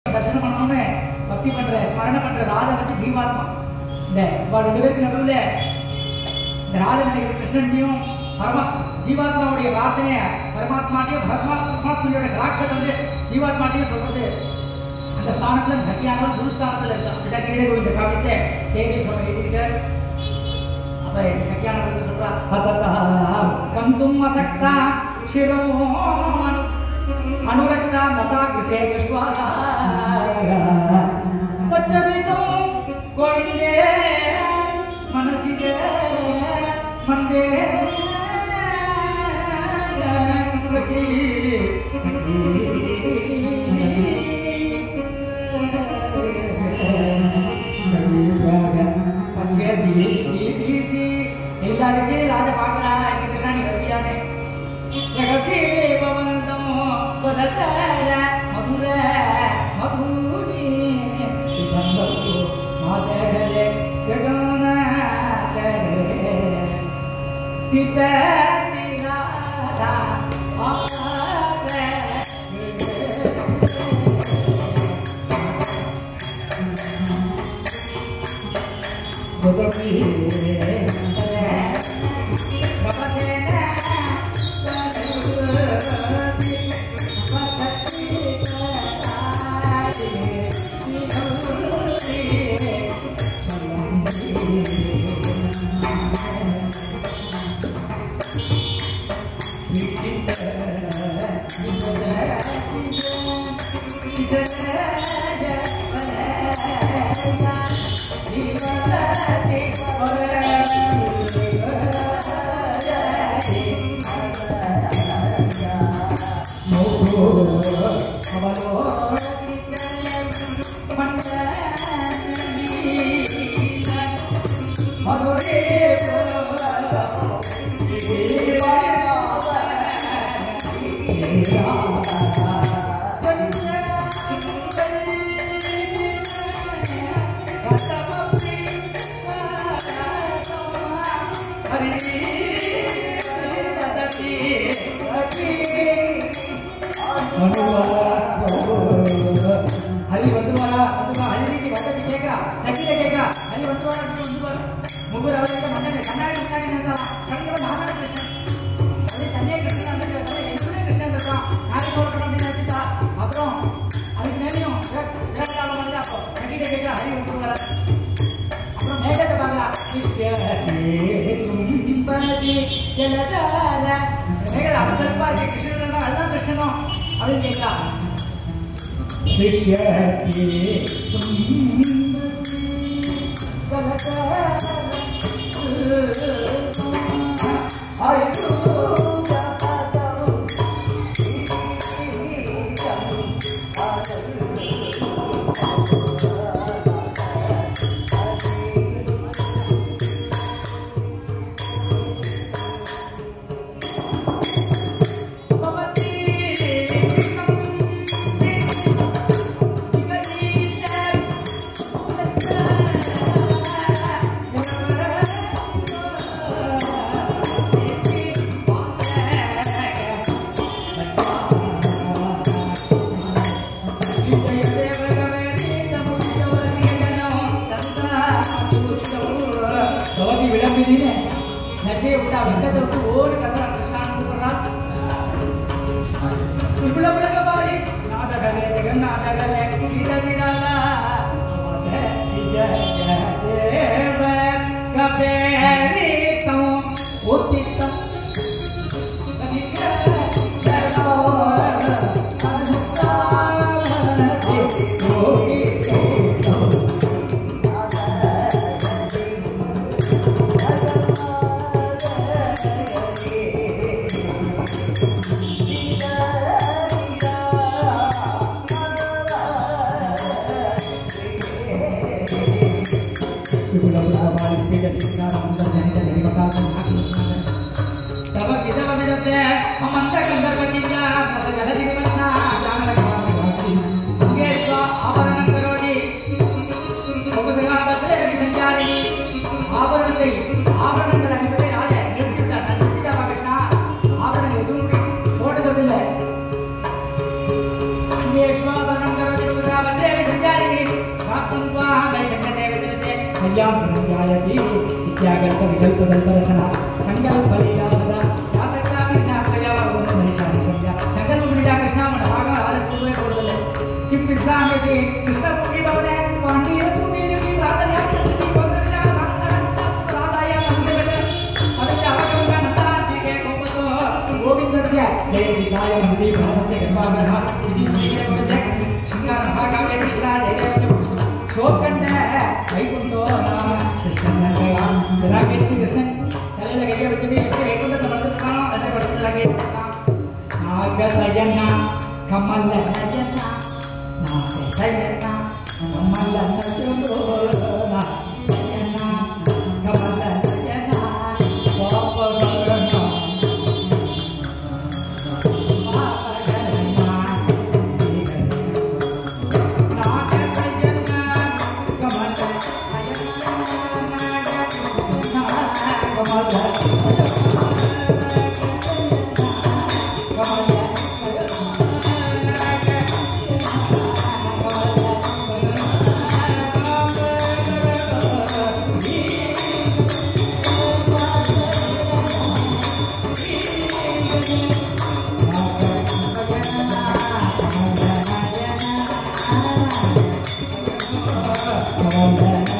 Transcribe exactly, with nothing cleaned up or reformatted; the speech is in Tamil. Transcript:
தரிசனம் பண்ணணும்னு பக்தி பண்ற ஸ்மரணை பண்ற ராதை வந்து ஜீவாத்மா. இந்த ரெண்டு பேருக்கு நடுவில் இந்த ராதை நினைக்கிற கிருஷ்ணன்டையும் பரமா ஜீவாத்மாவுடைய பிரார்த்தனைய பரமாத்மாட்டையும் பரமா பரமாத்மனுடைய திராட்சத்தை வந்து ஜீவாத்மாட்டையும் சொல்றது. அந்த ஸ்தானத்துல சத்தியானவர் குருஸ்தானத்துல இருக்கு. அதுதான் கீழே இந்த காவியத்தை தேவி சொல்ற எழுதியிருக்கார். அப்ப சத்தியானவர் சொல்றா கந்தும் அசக்தா சிரோ அனுரக்தா மதா கிருதே கிருஷ்வா பச்சரிதம் கோவிந்தே மனசிதே மந்தே சகி சகி பஸ்ய தீசி தீசி எல்லா திசையிலும் ராஜா பார்க்கிறா. எங்க கிருஷ்ணா நீ வருவியானே ரகசி பவந்தம் பததர மதுர மதுனி சிவந்தோ மாதகலே ஜகன கரே சிததி ராதா ஆதே கோதமி பவசேனா हरि बंधुवारा बंधुवा हरि की बात दिखेगा सखी देखेगा हरि बंधुवारा बंधुवारा मुगुर ಅವರಿಗೆ ಮಣ್ಣನೆ ಕನ್ನಡ ಕನ್ನಡ ಅಂತ ಕನ್ನಡ ಮಹಾನ ಕೃಷ್ಣ ಅದೇ ತನ್ನೇ ಕೃಷ್ಣ ಅಂತ ಹೇಳ್ತಾರೆ. ಎಂಟನೇ ಕೃಷ್ಣ ಅಂತ ನಾಳೆ ಕೊಡ್ಕೊಂಡು ಅಂತ அப்புறம் அதுக்கு மேலேயும் வேறகால வந்து அப்போ சखी देखेगा हरि बंधुवारा அப்புறம் மேகத்தை பார்க்கலாம் கிருஷ்ணே சும்பதி ஜலதார மேகல அந்தர் பார்க்க கிருஷ்ணன் அதான் கிருஷ்ணனோ அப்படின்னு கேட்கலாம். शिष्यति सुंदरी कलकत्ता हरियो नचे उठा वेंकट उठ ओड करता कृष्णा अनुपुरा इपुला पुला बावड़ी नादगले जगन्नाथगले सीता दिराला से सीता देव कबेरी तो उतित कनिक चरणो अनुता योगी तब किधर बजते हम अंतर कंदर बचिंदा मसगल दिने बन्ना जामल कामी भाती के स्व आवरण करोगी मुकुसगा बदले संचारी आवरण गई आवरण करने बदले आज निर्दिष्ट निर्दिष्ट कृष्ण आवरण यदुंगी फोटो दो दिले के स्व आवरण करोगी मुकुसगा बदले कल्याण संध्यायति विद्यागल्प विकल्प कल्परचना संकल्प लीला सदा यातका विज्ञापया वरुण मनीषानि संध्या संकल्प लीला कृष्ण मन भाग आदि पूरे कोडले कि पिस्लाम से कृष्ण पूरी भवने पांडिय पूरी की प्रार्थना करती पत्र विचार साधना राधाया मंदिर अभी आगमन नता के कोपतो गोविंदस्य जय विसाय मंदिर प्रशस्ति गंगाधर इति श्रीरे बोले श्रृंगार भागवे कृष्ण जय शोकंड वैकुंठो नाम कृष्ण संगया तेरा कीर्ति कृष्ण तले लगे बच्चे के वैकुंठ समर्पित अरे पड़ते लगे नाग सयना कमल नयना नाग सयना कमल नयना सयना कमल नयना Come on,